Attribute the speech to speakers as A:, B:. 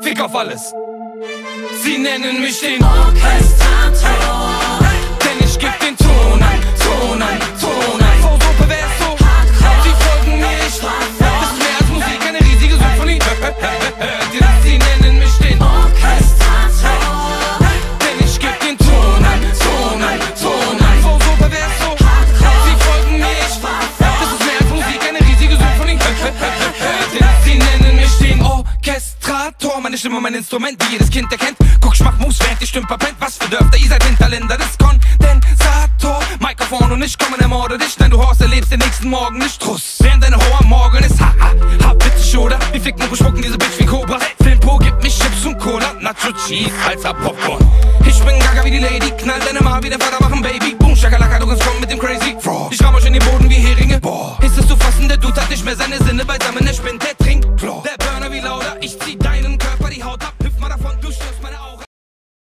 A: Fick auf alles. Sie nennen mich den
B: Orchestrator,
A: denn ich geb den Ton an, Ton an, Ton an. So pervers, so sie folgen mir, ich das ist mehr als Musik, eine riesige Symphonie. Sie nennen mich den
B: Orchestrator,
A: denn ich geb den Ton an, Ton an, Ton an. So pervers, so sie folgen mir, ich das ist mehr als Musik, eine riesige Symphonie. Sie nennen mich den Orchestrator, meine Stimme, mein Instrument, wie jedes Kind erkennt. Guck, ich mach Moves, während die Stümper pennt. Was für Dörfter, ihr seid Hinterländer des Kondensator. Mikrofon und ich komme, ermorde dich. Nein, du Horst, erlebst den nächsten Morgen nicht. Truss, während deine Ho am Morgen ist. Ha, witzig, oder? Wir ficken und bespucken diese Bitch wie Cobra. Filmpo, gib mich Chips und Cola. Nacho Cheese, Alter Popcorn. Ich bin gaga wie die Lady, knall deine Ma wie der Vater machen, Baby. Boom, Shakalaka, du kannst kommen mit dem Crazy Frog. Ich ramm euch in den Boden wie Heringe. Boah, ist es zu fassen, der Dude hat nicht mehr seine Sinne beisammen. Er spinnt, der trinkt.